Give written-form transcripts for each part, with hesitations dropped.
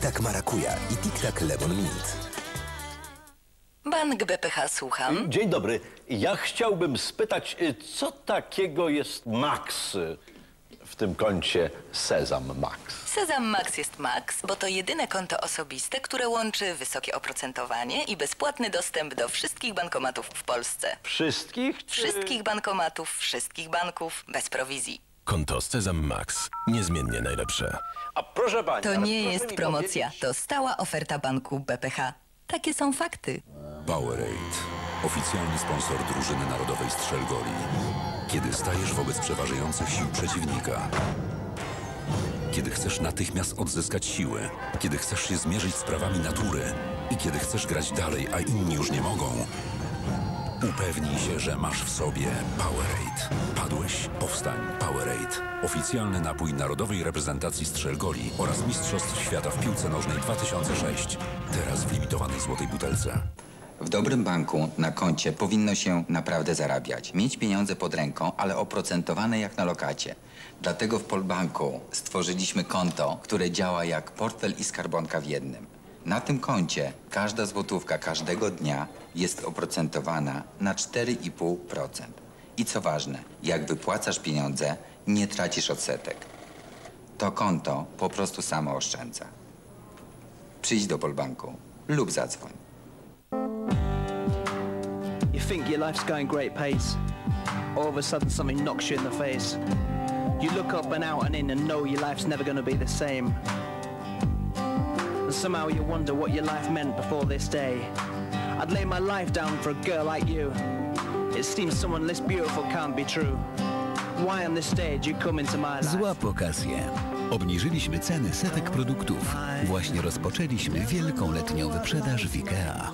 Tic-Tac Marakuja i Tic-Tac Lemon Mint. Bank BPH, słucham. Dzień dobry. Ja chciałbym spytać, co takiego jest Max w tym koncie Sezam Max? Sezam Max jest Max, bo to jedyne konto osobiste, które łączy wysokie oprocentowanie i bezpłatny dostęp do wszystkich bankomatów w Polsce. Wszystkich? Wszystkich bankomatów, wszystkich banków, bez prowizji. Konto Sezam Max. Niezmiennie najlepsze. A proszę pani... To nie proszę jest mi promocja, powiedzieć- to stała oferta banku BPH. Takie są fakty. Powerade. Oficjalny sponsor drużyny narodowej Strzelgoli. Kiedy stajesz wobec przeważających sił przeciwnika. Kiedy chcesz natychmiast odzyskać siły. Kiedy chcesz się zmierzyć z prawami natury. I kiedy chcesz grać dalej, a inni już nie mogą. Upewnij się, że masz w sobie Powerade. Padłeś? Powstań. Powerade. Oficjalny napój narodowej reprezentacji Strzelgoli oraz Mistrzostw Świata w piłce nożnej 2006. Teraz w limitowanej złotej butelce. W dobrym banku na koncie powinno się naprawdę zarabiać. Mieć pieniądze pod ręką, ale oprocentowane jak na lokacie. Dlatego w Polbanku stworzyliśmy konto, które działa jak portfel i skarbonka w jednym. Na tym koncie każda złotówka każdego dnia jest oprocentowana na 4,5%. I co ważne, jak wypłacasz pieniądze, nie tracisz odsetek. To konto po prostu samo oszczędza. Przyjdź do Polbanku lub zadzwoń. You think your life's going great pace. All of a sudden something knocks you in the face. You look up and out and in and know your life's never gonna be the same. And somehow you wonder what your life meant before this day. I'd lay my life down for a girl like you. It seems someone less beautiful can't be true. Why on this stage you come into my life? Złap okazję. Obniżyliśmy ceny setek produktów. Właśnie rozpoczęliśmy wielką letnią wyprzedaż w IKEA.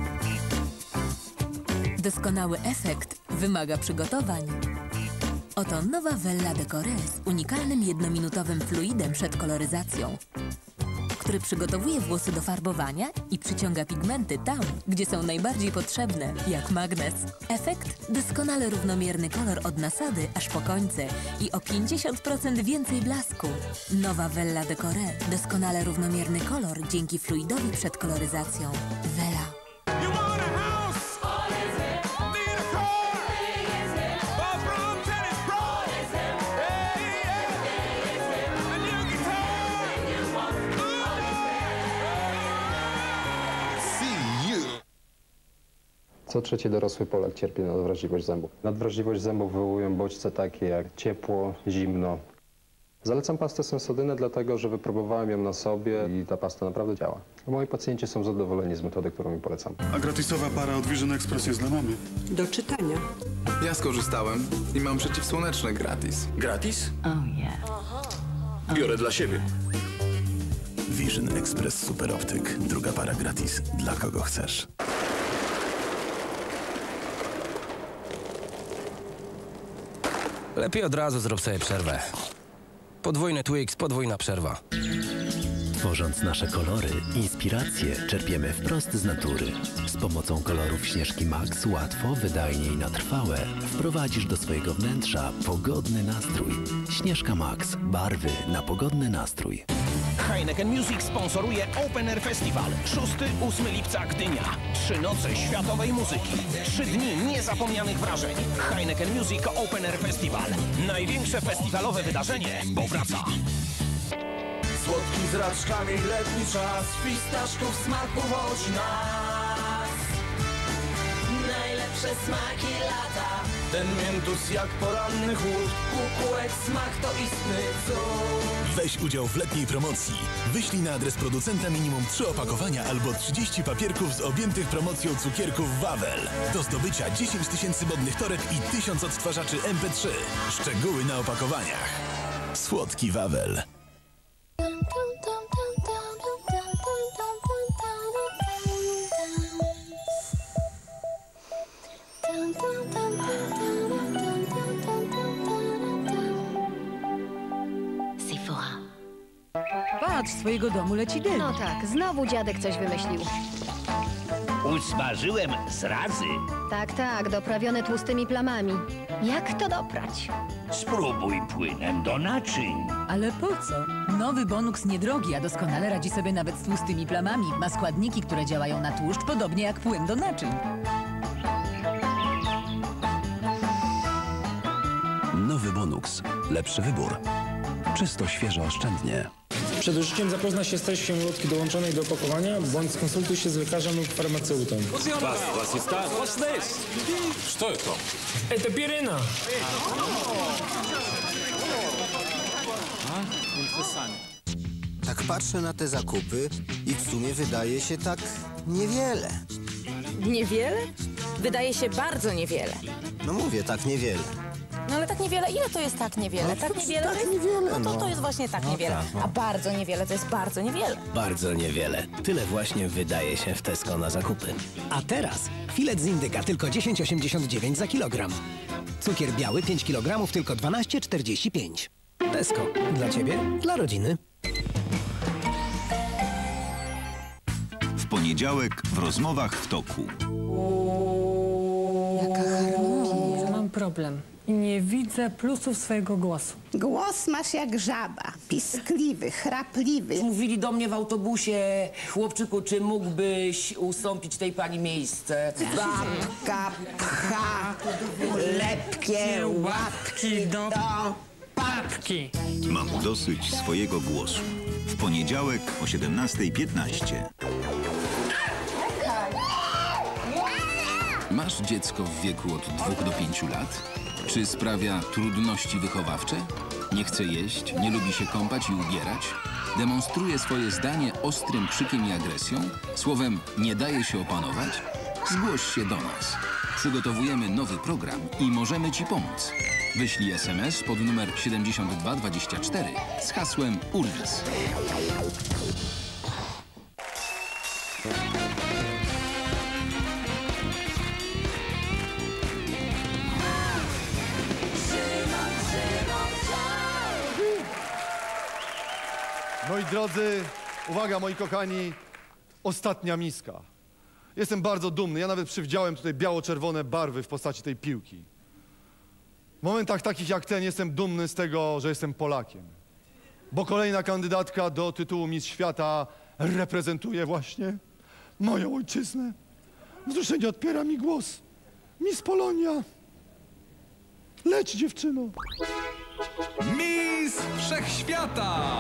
Doskonały efekt wymaga przygotowań. Oto nowa Wella Decoré z unikalnym jednominutowym fluidem przed koloryzacją, który przygotowuje włosy do farbowania i przyciąga pigmenty tam, gdzie są najbardziej potrzebne, jak magnes. Efekt? Doskonale równomierny kolor od nasady aż po końce i o 50% więcej blasku. Nowa Wella Decoré. Doskonale równomierny kolor dzięki fluidowi przed koloryzacją. Wella. Co trzeci dorosły Polak cierpi na nadwrażliwość zębów. Nadwrażliwość zębów wywołują bodźce takie jak ciepło, zimno. Zalecam pastę Sensodyne dlatego, że wypróbowałem ją na sobie i ta pasta naprawdę działa. Moi pacjenci są zadowoleni z metody, którą mi polecam. A gratisowa para od Vision Express jest dla mamy. Do czytania. Ja skorzystałem i mam przeciwsłoneczne gratis. Gratis? Oh yeah. Biorę dla siebie. Vision Express Super Optyk. Druga para gratis. Dla kogo chcesz. Lepiej od razu zrób sobie przerwę. Podwójny Twix, podwójna przerwa. Tworząc nasze kolory, inspiracje czerpiemy wprost z natury. Z pomocą kolorów Śnieżki Max łatwo, wydajnie i na trwałe wprowadzisz do swojego wnętrza pogodny nastrój. Śnieżka Max. Barwy na pogodny nastrój. Heineken Music sponsoruje Open Air Festival. 6-8 lipca Gdynia. 3 noce światowej muzyki. 3 dni niezapomnianych wrażeń. Heineken Music Open Air Festival. Największe festiwalowe wydarzenie powraca. Słodki z raczkami letni czas, fistaszków smak powodzi nas. Najlepsze smaki lata. Ten miętus jak poranny chłód, kukułek smak to istny cud. Weź udział w letniej promocji. Wyślij na adres producenta minimum 3 opakowania albo 30 papierków z objętych promocją cukierków Wawel. Do zdobycia 10 000 modnych toreb i 1000 odtwarzaczy MP3. Szczegóły na opakowaniach. Słodki Wawel. Patrz, z twojego domu leci dym. No tak, znowu dziadek coś wymyślił. Usmażyłem zrazy. Tak, tak, doprawione tłustymi plamami. Jak to doprać? Spróbuj płynem do naczyń. Ale po co? Nowy Bonux niedrogi, a doskonale radzi sobie nawet z tłustymi plamami. Ma składniki, które działają na tłuszcz, podobnie jak płyn do naczyń. Nowy Bonux. Lepszy wybór. Czysto, świeżo, oszczędnie. Przed użyciem zapoznaj się z treścią ulotki dołączonej do opakowania, bądź skonsultuj się z lekarzem lub farmaceutą. Was ist das? What's this? Что это? Это пирена. Tak patrzę na te zakupy i w sumie wydaje się tak niewiele. Niewiele? Wydaje się bardzo niewiele. No mówię, tak niewiele. No ale tak niewiele, ile to jest tak niewiele? No, tak niewiele? tak niewiele, no to jest właśnie tak niewiele. A bardzo niewiele to jest bardzo niewiele. Bardzo niewiele. Tyle właśnie wydaje się w Tesco na zakupy. A teraz filet z indyka tylko 10,89 za kilogram. Cukier biały 5 kg tylko 12,45. Tesco. Dla ciebie, dla rodziny. W poniedziałek w rozmowach w toku. Jaka harmonia. Mam problem. Nie widzę plusów swojego głosu. Głos masz jak żaba. Piskliwy, chrapliwy. Mówili do mnie w autobusie: chłopczyku, czy mógłbyś ustąpić tej pani miejsce? Babka pcha lepkie łapki do papki. Mam dosyć swojego głosu. W poniedziałek o 17:15. Masz dziecko w wieku od 2 do 5 lat? Czy sprawia trudności wychowawcze? Nie chce jeść, nie lubi się kąpać i ubierać? Demonstruje swoje zdanie ostrym krzykiem i agresją? Słowem, nie daje się opanować? Zgłoś się do nas. Przygotowujemy nowy program i możemy Ci pomóc. Wyślij SMS pod numer 7224 z hasłem URGIS. Moi drodzy, uwaga moi kochani, ostatnia miska. Jestem bardzo dumny, ja nawet przywdziałem tutaj biało-czerwone barwy w postaci tej piłki. W momentach takich jak ten jestem dumny z tego, że jestem Polakiem. Bo kolejna kandydatka do tytułu Miss Świata reprezentuje właśnie moją ojczyznę. Wzruszenie odpiera mi głos. Miss Polonia. Leć, dziewczyno. Miss Wszechświata!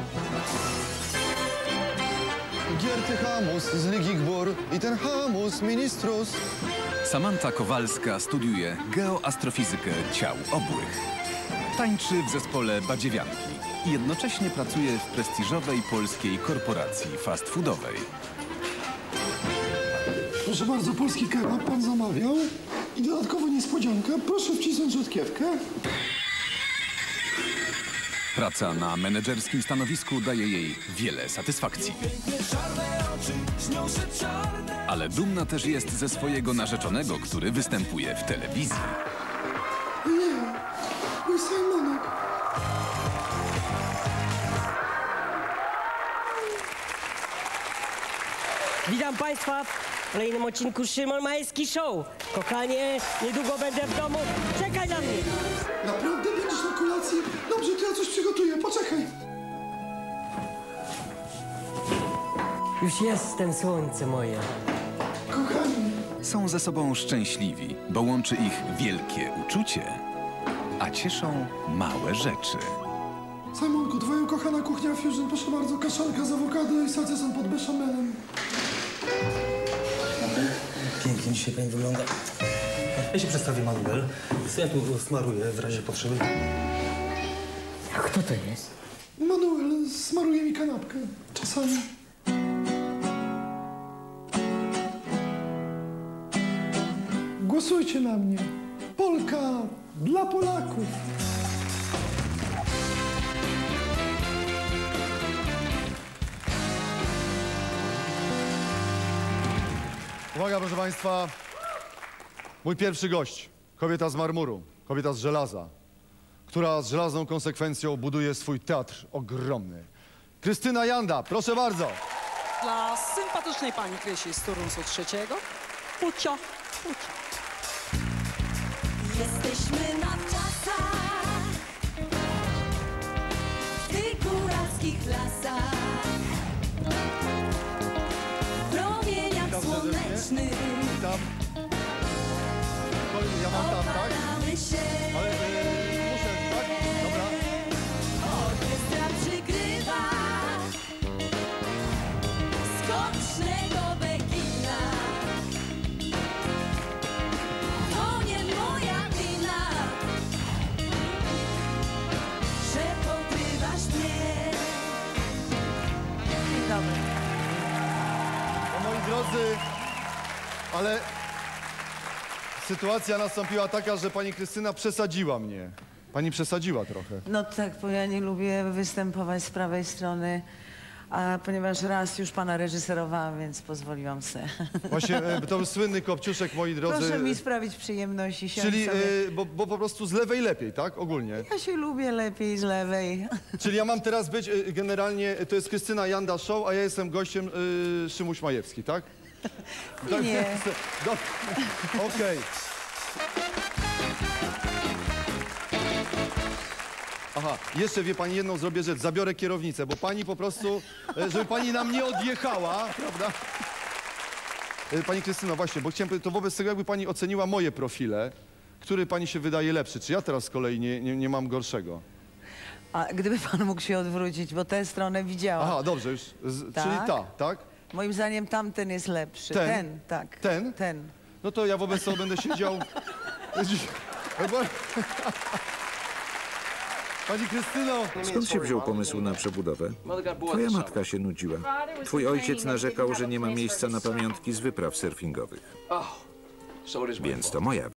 Gierty Hamus z Ligi Gbur i ten Hamus ministrus. Samanta Kowalska studiuje geoastrofizykę ciał obłych. Tańczy w zespole Badziewianki i jednocześnie pracuje w prestiżowej polskiej korporacji fast foodowej. Proszę bardzo, polski kebab pan zamawiał. I dodatkowo niespodzianka, proszę wcisnąć rzodkiewkę. Praca na menedżerskim stanowisku daje jej wiele satysfakcji. Ale dumna też jest ze swojego narzeczonego, który występuje w telewizji. Nie, mój Simonek. Witam Państwa w kolejnym odcinku Szymon Majewski Show. Kochanie, niedługo będę w domu. Czekaj na mnie. Naprawdę będziesz na kolacji? Dobrze, to ja coś przygotuję, poczekaj. Już jestem, słońce moje. Kochani. Są ze sobą szczęśliwi, bo łączy ich wielkie uczucie, a cieszą małe rzeczy. Simonku, twoja ukochana kuchnia fusion, proszę bardzo, kaszanka z awokado i salcesem pod beszamelem. Pięknie dzisiaj pani wygląda. Ja się przedstawię, Manuel. Ja tu smaruję w razie potrzeby. A kto to jest? Manuel smaruje mi kanapkę. Czasami. Głosujcie na mnie. Polka dla Polaków. Uwaga, proszę Państwa. Mój pierwszy gość. Kobieta z marmuru. Kobieta z żelaza. Która z żelazną konsekwencją buduje swój teatr ogromny. Krystyna Janda, proszę bardzo. dla sympatycznej pani Krysi z Turnusu trzeciego. Pucio, pucio. Jesteśmy na wczasach, w tych góralskich lasach, w promieniach słonecznych. Ja mam tam, tak? Opalamy się. Ale muszę, tak? Dobra. Orkiestra przygrywa skocznego bekina. To nie moja wina, że pokrywasz mnie. Dzień dobry. No, moi drodzy, ale sytuacja nastąpiła taka, że pani Krystyna przesadziła mnie. Pani przesadziła trochę. No tak, bo ja nie lubię występować z prawej strony, a ponieważ raz już pana reżyserowałam, więc pozwoliłam se. Właśnie to był słynny kopciuszek, moi drodzy. Proszę mi sprawić przyjemność i siąść Czyli, sobie. bo po prostu z lewej lepiej, tak? Ogólnie. Ja się lubię lepiej z lewej. Czyli ja mam teraz być generalnie, to jest Krystyna Janda Show, a ja jestem gościem Szymuś Majewski, tak? Nie. Okej. Aha, jeszcze wie pani jedną zrobię rzecz, zabiorę kierownicę, bo pani po prostu, żeby pani nam nie odjechała, prawda? Pani Krystyno, właśnie, bo chciałem, to wobec tego jakby pani oceniła moje profile, który pani się wydaje lepszy, czy ja teraz z kolei nie mam gorszego? A gdyby pan mógł się odwrócić, bo tę stronę widziałam. Aha, dobrze, już, czyli ta, tak? Moim zdaniem tamten jest lepszy. Ten? Tak. Ten? Ten. No to ja wobec tego będę siedział... Pani Krystyno! Skąd się wziął pomysł na przebudowę? Twoja matka się nudziła. Twój ojciec narzekał, że nie ma miejsca na pamiątki z wypraw surfingowych. Więc to moja